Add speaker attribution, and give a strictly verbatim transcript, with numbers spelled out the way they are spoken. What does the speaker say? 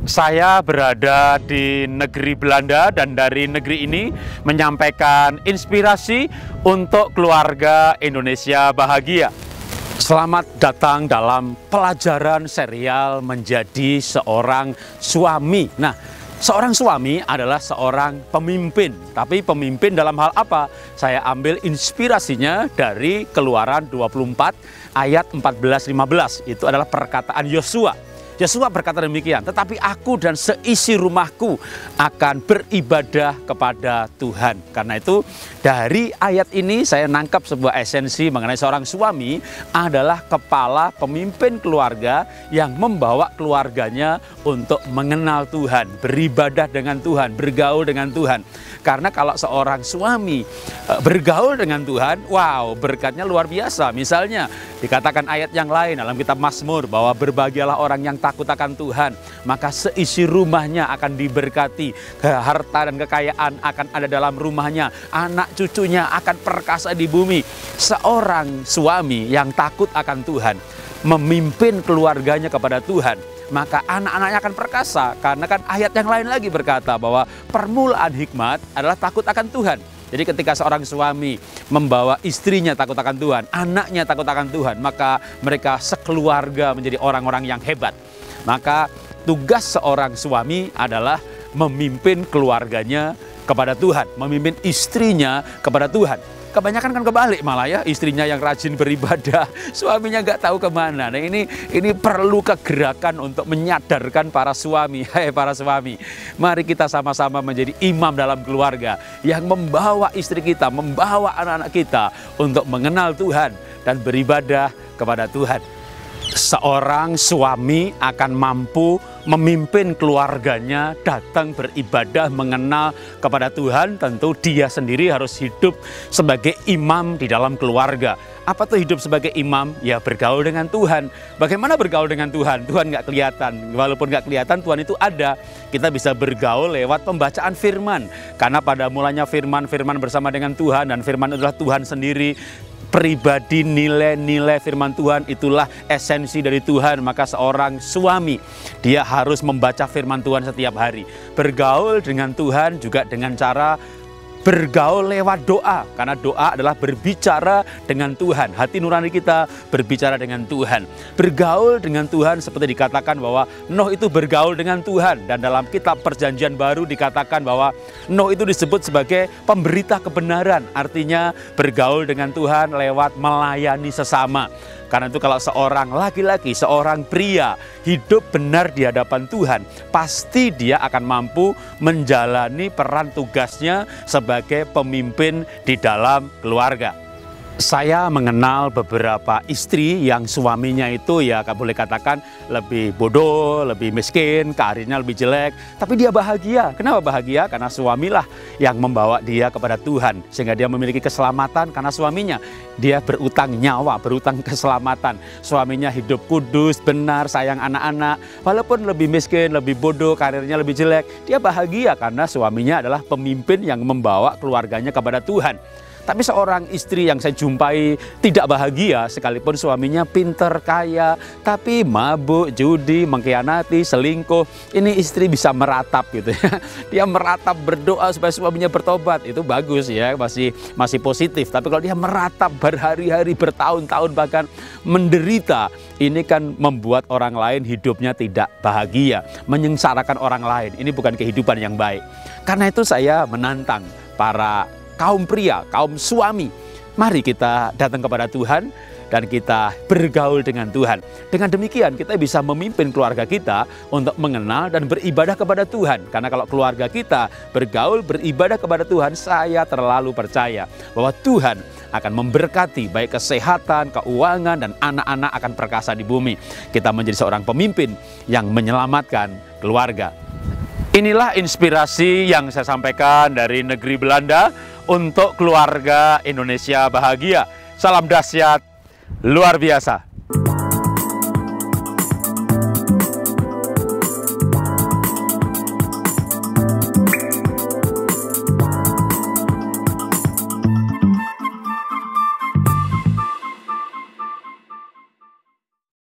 Speaker 1: Saya berada di negeri Belanda dan dari negeri ini menyampaikan inspirasi untuk keluarga Indonesia bahagia. Selamat datang dalam pelajaran serial menjadi seorang suami. Nah, seorang suami adalah seorang pemimpin. Tapi pemimpin dalam hal apa? Saya ambil inspirasinya dari Keluaran dua puluh empat ayat empat belas lima belas. Itu adalah perkataan Yosua. Yosua berkata demikian, tetapi aku dan seisi rumahku akan beribadah kepada Tuhan. Karena itu dari ayat ini saya nangkap sebuah esensi mengenai seorang suami adalah kepala pemimpin keluarga yang membawa keluarganya untuk mengenal Tuhan, beribadah dengan Tuhan, bergaul dengan Tuhan. Karena kalau seorang suami bergaul dengan Tuhan, wow, berkatnya luar biasa. Misalnya dikatakan ayat yang lain dalam kitab Mazmur bahwa berbahagialah orang yang takut akan Tuhan, maka seisi rumahnya akan diberkati, harta dan kekayaan akan ada dalam rumahnya, anak cucunya akan perkasa di bumi. Seorang suami yang takut akan Tuhan, memimpin keluarganya kepada Tuhan, maka anak-anaknya akan perkasa. Karena kan ayat yang lain lagi berkata bahwa permulaan hikmat adalah takut akan Tuhan. Jadi ketika seorang suami membawa istrinya takut akan Tuhan, anaknya takut akan Tuhan, maka mereka sekeluarga menjadi orang-orang yang hebat. Maka tugas seorang suami adalah memimpin keluarganya kepada Tuhan, memimpin istrinya kepada Tuhan. Kebanyakan kan kebalik malah ya, istrinya yang rajin beribadah, suaminya nggak tahu kemana. Nah ini ini perlu kegerakan untuk menyadarkan para suami. Hai para suami, mari kita sama-sama menjadi imam dalam keluarga yang membawa istri kita, membawa anak-anak kita untuk mengenal Tuhan dan beribadah kepada Tuhan. Seorang suami akan mampu memimpin keluarganya datang beribadah, mengenal kepada Tuhan. Tentu dia sendiri harus hidup sebagai imam di dalam keluarga. Apa tuh hidup sebagai imam? Ya bergaul dengan Tuhan. Bagaimana bergaul dengan Tuhan? Tuhan nggak kelihatan. Walaupun nggak kelihatan, Tuhan itu ada. Kita bisa bergaul lewat pembacaan firman. Karena pada mulanya firman, firman bersama dengan Tuhan, dan firman adalah Tuhan sendiri. Pribadi, nilai-nilai firman Tuhan itulah esensi dari Tuhan. Maka seorang suami dia harus membaca firman Tuhan setiap hari, bergaul dengan Tuhan juga dengan cara bergaul lewat doa, karena doa adalah berbicara dengan Tuhan. Hati nurani kita berbicara dengan Tuhan. Bergaul dengan Tuhan seperti dikatakan bahwa Nuh itu bergaul dengan Tuhan. Dan dalam kitab Perjanjian Baru dikatakan bahwa Nuh itu disebut sebagai pemberita kebenaran. Artinya bergaul dengan Tuhan lewat melayani sesama. Karena itu kalau seorang laki-laki, seorang pria hidup benar di hadapan Tuhan, pasti dia akan mampu menjalani peran tugasnya sebagai pemimpin di dalam keluarga. Saya mengenal beberapa istri yang suaminya itu ya boleh katakan lebih bodoh, lebih miskin, karirnya lebih jelek, tapi dia bahagia. Kenapa bahagia? Karena suamilah yang membawa dia kepada Tuhan, sehingga dia memiliki keselamatan karena suaminya. Dia berutang nyawa, berutang keselamatan. Suaminya hidup kudus, benar, sayang anak-anak. Walaupun lebih miskin, lebih bodoh, karirnya lebih jelek, dia bahagia karena suaminya adalah pemimpin yang membawa keluarganya kepada Tuhan. Tapi seorang istri yang saya jumpai tidak bahagia sekalipun suaminya pinter, kaya, tapi mabuk, judi, mengkhianati, selingkuh. Ini istri bisa meratap gitu ya. Dia meratap berdoa supaya suaminya bertobat. Itu bagus ya, masih masih positif. Tapi kalau dia meratap berhari-hari, bertahun-tahun bahkan menderita, ini kan membuat orang lain hidupnya tidak bahagia, menyengsarakan orang lain. Ini bukan kehidupan yang baik. Karena itu saya menantang para kaum pria, kaum suami, mari kita datang kepada Tuhan dan kita bergaul dengan Tuhan. Dengan demikian kita bisa memimpin keluarga kita untuk mengenal dan beribadah kepada Tuhan. Karena kalau keluarga kita bergaul, beribadah kepada Tuhan, saya terlalu percaya bahwa Tuhan akan memberkati baik kesehatan, keuangan, dan anak-anak akan perkasa di bumi. Kita menjadi seorang pemimpin yang menyelamatkan keluarga. Inilah inspirasi yang saya sampaikan dari negeri Belanda untuk keluarga Indonesia bahagia. Salam dahsyat luar biasa.